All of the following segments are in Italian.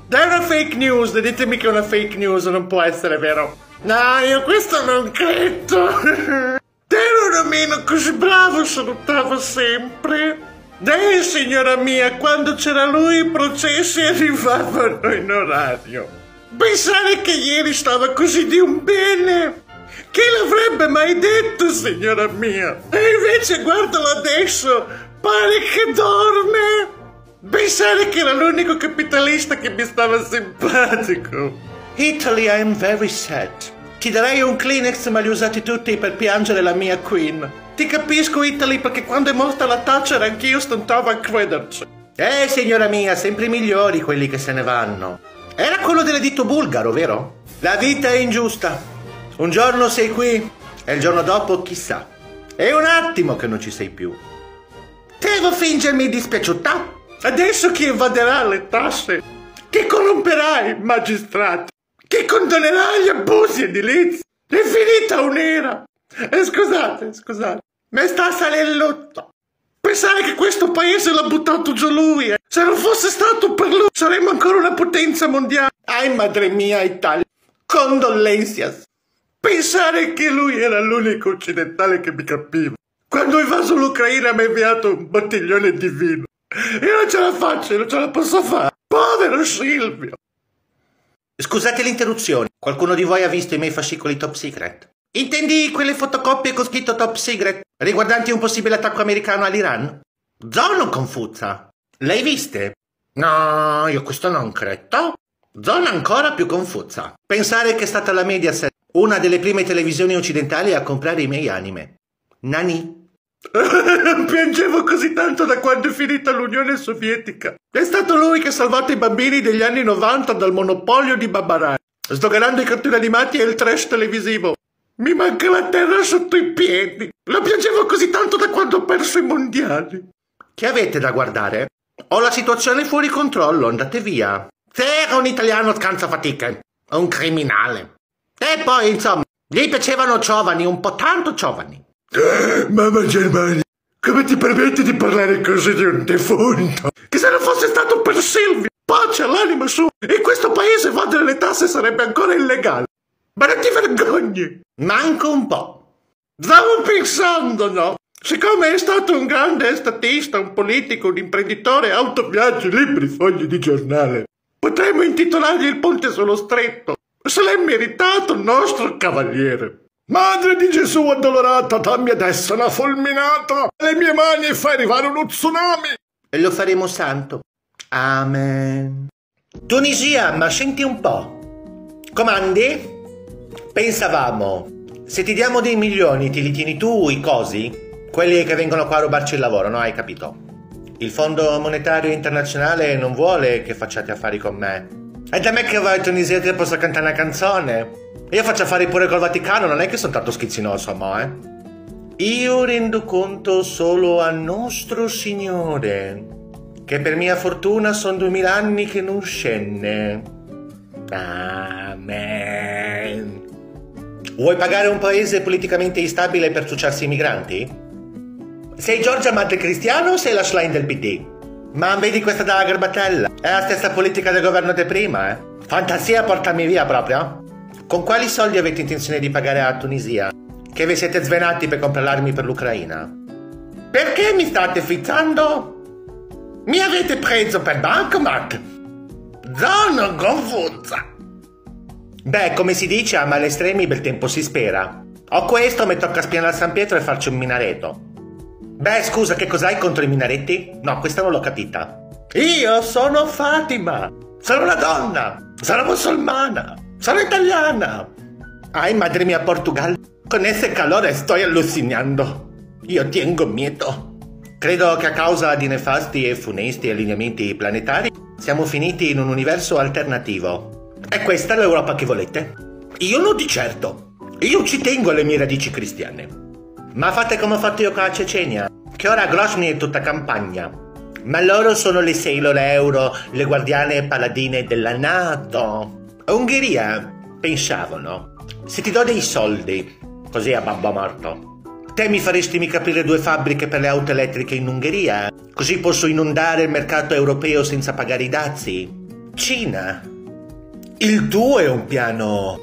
È una fake news, ditemi che è una fake news, non può essere vero. No, io questo non credo. Ero nemmeno così bravo, salutava sempre. Signora mia, quando c'era lui i processi arrivavano in orario. Pensare che ieri stava così di un bene. Chi l'avrebbe mai detto, signora mia? E invece guardalo adesso, pare che dorme. Pensare che era l'unico capitalista che mi stava simpatico. Italy, I am very sad. Ti darei un Kleenex ma li usati tutti per piangere la mia Queen. Ti capisco, Italy, perché quando è morta la Thatcher anch'io stentavo a crederci. Signora mia, sempre i migliori quelli che se ne vanno. Era quello dell'editto bulgaro, vero? La vita è ingiusta. Un giorno sei qui e il giorno dopo chissà. È un attimo che non ci sei più. Devo fingermi dispiaciuta? Adesso chi evaderà le tasse? Chi corromperà i magistrati? Chi condonerà gli abusi edilizi? È finita un'era. Scusate, mi sta salendo il lutto. Pensare che questo paese l'ha buttato giù lui. Se non fosse stato per lui, saremmo ancora una potenza mondiale. Ai, madre mia, Italia. Condolenzias. Pensare che lui era l'unico occidentale che mi capiva. Quando ho invaso l'Ucraina mi ha inviato un bottiglione di vino. Io non ce la faccio, non ce la posso fare. Povero Silvio. Scusate l'interruzione. Qualcuno di voi ha visto i miei fascicoli top secret? Intendi quelle fotocopie con scritto top secret riguardanti un possibile attacco americano all'Iran? Zona confusa. L'hai viste? No, io questo non credo. Zona ancora più confusa. Pensare che è stata la Mediaset una delle prime televisioni occidentali a comprare i miei anime. Nani? Piangevo così tanto da quando è finita l'Unione Sovietica. È stato lui che ha salvato i bambini degli anni 90 dal monopolio di Babarai, sdoganando i cartoni animati e il trash televisivo. Mi manca la terra sotto i piedi. Lo piangevo così tanto da quando ho perso i mondiali. Che avete da guardare? Ho la situazione fuori controllo, andate via. Se era un italiano scansafatiche, un criminale. E poi, insomma, gli piacevano giovani, un po' tanto giovani. Mamma Germania, come ti permetti di parlare così di un defunto? Che se non fosse stato per Silvio, pace all'anima sua, in questo paese evadere le tasse sarebbe ancora illegale. Ma non ti vergogni? Manco un po'. Stavo pensando, no? Siccome è stato un grande statista, un politico, un imprenditore, autoviaggi, libri, fogli di giornale, potremmo intitolargli il ponte sullo stretto. Se l'è meritato il nostro cavaliere. Madre di Gesù addolorata, dammi adesso una fulminata alle mie mani e fai arrivare uno tsunami. E lo faremo santo. Amen. Tunisia, ma senti un po'. Comandi? Pensavamo, se ti diamo dei milioni ti li tieni tu i cosi? Quelli che vengono qua a rubarci il lavoro, no? Hai capito? Il Fondo Monetario Internazionale non vuole che facciate affari con me. È da me che vai in Tunisia e ti posso cantare una canzone. Io faccio affari pure col Vaticano, non è che sono tanto schizzinoso, ma Io rendo conto solo a nostro Signore, che per mia fortuna sono 2000 anni che non scende. Amen. Vuoi pagare un paese politicamente instabile per ciucciarsi i migranti? Sei Giorgia Madre Cristiano o sei la slime del PD? Ma vedi questa dalla garbatella? È la stessa politica del governo di prima, eh? Fantasia, portami via proprio. Con quali soldi avete intenzione di pagare a Tunisia? Che vi siete svenati per comprare armi per l'Ucraina? Perché mi state fizzando? Mi avete preso per bancomat? Zona confusa. Beh, come si dice, a male estremi bel tempo si spera. Ho questo, mi tocca spianare a San Pietro e farci un minareto. Beh, scusa, che cos'hai contro i minaretti? No, questa non l'ho capita. Io sono Fatima. Sono una donna. Sono musulmana. Sono italiana. Ay, madre mia, Portugal. Con ese calore sto allucinando. Io tengo miedo. Credo che a causa di nefasti e funesti allineamenti planetari siamo finiti in un universo alternativo. È questa l'Europa che volete? Io no di certo. Io ci tengo alle mie radici cristiane. Ma fate come ho fatto io con la Cecenia, che ora Grozny è tutta campagna. Ma loro sono le Sailor Euro, le guardiane paladine della NATO. Ungheria, pensavano, se ti do dei soldi, così a babbo morto, te mi faresti mica aprire 2 fabbriche per le auto elettriche in Ungheria? Così posso inondare il mercato europeo senza pagare i dazi? Cina, il tuo è un piano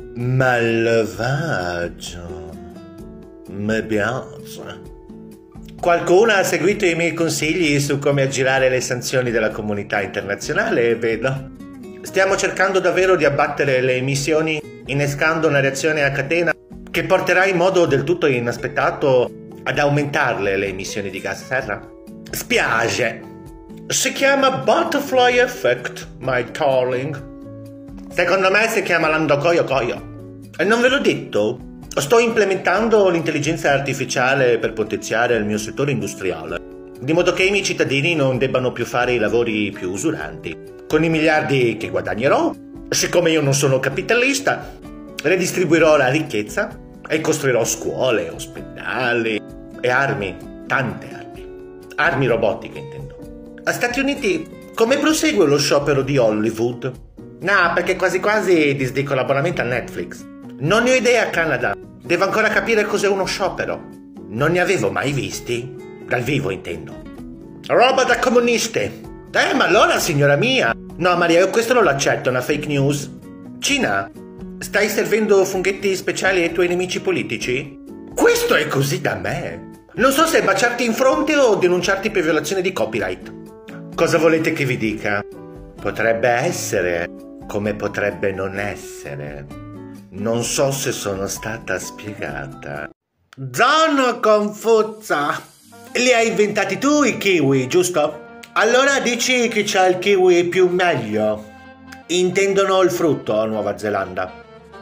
malvagio. Mi piace. Qualcuno ha seguito i miei consigli su come aggirare le sanzioni della comunità internazionale, vedo. Stiamo cercando davvero di abbattere le emissioni innescando una reazione a catena che porterà in modo del tutto inaspettato ad aumentarle le emissioni di gas serra. Spiace. Si chiama Butterfly Effect, my darling. Secondo me si chiama Landocoio Coio. E non ve l'ho detto? Sto implementando l'intelligenza artificiale per potenziare il mio settore industriale, di modo che i miei cittadini non debbano più fare i lavori più usuranti. Con i miliardi che guadagnerò, siccome io non sono capitalista, redistribuirò la ricchezza e costruirò scuole, ospedali e armi, tante armi. Armi robotiche, intendo. A Stati Uniti, come prosegue lo sciopero di Hollywood? No, perché quasi quasi disdico l'abbonamento a Netflix. Non ne ho idea a Canada. Devo ancora capire cos'è uno sciopero. Non ne avevo mai visti. Dal vivo, intendo. Roba da comunisti. Ma allora, signora mia. No, Maria, io questo non l'accetto, è una fake news. Cina, stai servendo funghetti speciali ai tuoi nemici politici? Questo è così da me. Non so se baciarti in fronte o denunciarti per violazione di copyright. Cosa volete che vi dica? Potrebbe essere, come potrebbe non essere. Non so se sono stata spiegata. Zona confusa. Li hai inventati tu i kiwi, giusto? Allora dici che c'ha il kiwi più meglio. Intendono il frutto, Nuova Zelanda.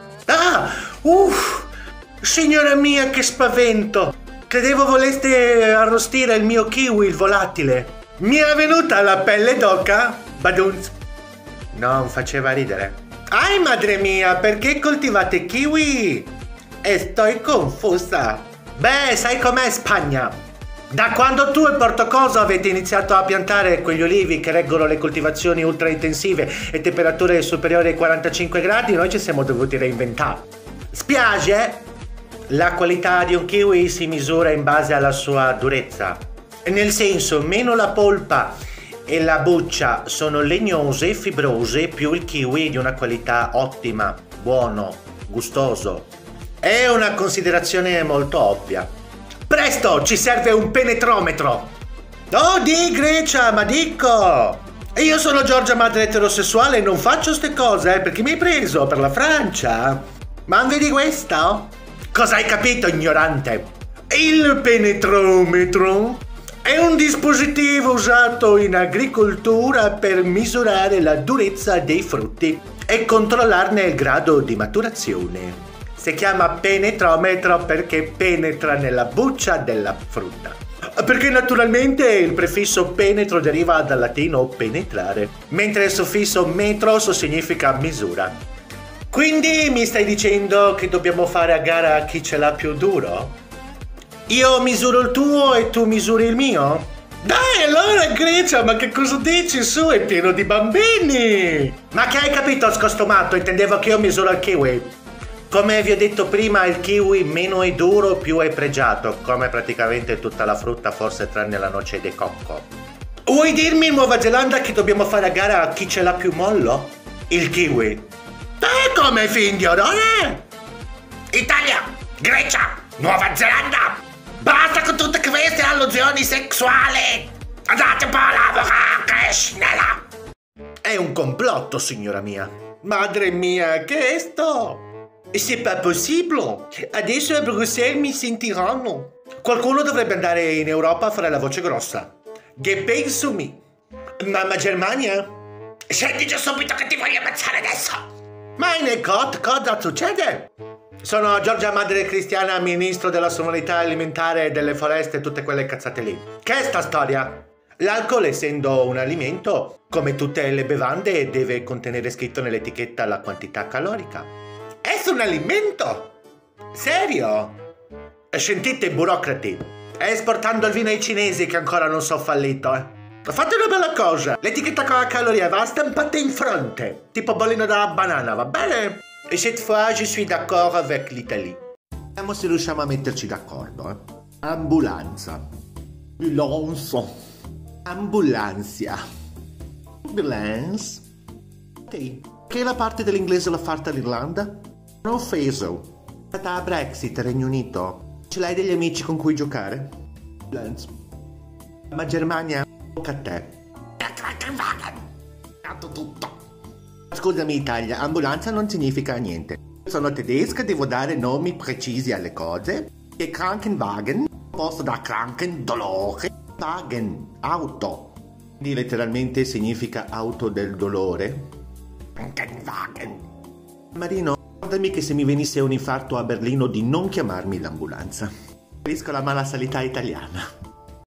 Signora mia, che spavento. Credevo voleste arrostire il mio kiwi, il volatile. Mi è venuta la pelle d'oca? Badunz. Non faceva ridere. Madre mia, perché coltivate kiwi? E sto confusa. Beh, sai com'è Spagna? Da quando tu e Portocoso avete iniziato a piantare quegli olivi che reggono le coltivazioni ultra intensive e temperature superiori ai 45 gradi, noi ci siamo dovuti reinventare. Spiace? La qualità di un kiwi si misura in base alla sua durezza. Nel senso, meno la polpa e la buccia sono legnose e fibrose, più il kiwi è di una qualità ottima, buono, gustoso. È una considerazione molto ovvia. Presto, ci serve un penetrometro! Oh, di Grecia, ma dico! Io sono Giorgia, madre eterosessuale, e non faccio ste cose, perché mi hai preso per la Francia? Ma vedi questo? Cosa hai capito, ignorante? Il penetrometro è un dispositivo usato in agricoltura per misurare la durezza dei frutti e controllarne il grado di maturazione. Si chiama penetrometro perché penetra nella buccia della frutta. Perché naturalmente il prefisso penetro deriva dal latino penetrare, mentre il suffisso metros significa misura. Quindi mi stai dicendo che dobbiamo fare a gara chi ce l'ha più duro? Io misuro il tuo e tu misuri il mio? Dai, allora Grecia, ma che cosa dici? Su, è pieno di bambini! Ma che hai capito, scostomato? Intendevo che io misuro il kiwi. Come vi ho detto prima, il kiwi meno è duro più è pregiato, come praticamente tutta la frutta, forse tranne la noce di cocco. Vuoi dirmi in Nuova Zelanda che dobbiamo fare a gara a chi ce l'ha più mollo? Il kiwi. Come fin di odore? Italia, Grecia, Nuova Zelanda! Basta con tutte queste allusioni sessuali! Andate un po' a lavorare, snella! È un complotto, signora mia. Madre mia, che è sto? C'est pas possible! Adesso a Bruxelles mi sentiranno. Qualcuno dovrebbe andare in Europa a fare la voce grossa. Che penso me? Mamma Germania? Senti già subito che ti voglio ammazzare adesso! Ma cosa succede? Sono Giorgia Madre Cristiana, ministro della sovranità alimentare e delle foreste e tutte quelle cazzate lì. Che è sta storia? L'alcol, essendo un alimento, come tutte le bevande, deve contenere scritto nell'etichetta la quantità calorica. È un alimento? Serio? Sentite, burocrati, esportando il vino ai cinesi che ancora non sono fallito, Fate una bella cosa, l'etichetta con la caloria va stampata in fronte, tipo bollino della banana, va bene? E cette fois je suis d'accord avec l'Italie. Vediamo se riusciamo a metterci d'accordo, Ambulanza. Ambulanza. Ambulance. Sì, che la parte dell'inglese l'ha fatta l'Irlanda? Non offeso. È stata a Brexit, Regno Unito. Ce l'hai degli amici con cui giocare? Lance. Ma Germania, tocca a te. Tutto. Scusami Italia, ambulanza non significa niente. Sono tedesca, devo dare nomi precisi alle cose. E Krankenwagen, posto da Kranken, dolore, Wagen, auto. Quindi letteralmente significa auto del dolore. Krankenwagen. Marino, ricordami che se mi venisse un infarto a Berlino di non chiamarmi l'ambulanza. Capisco la malasanità italiana.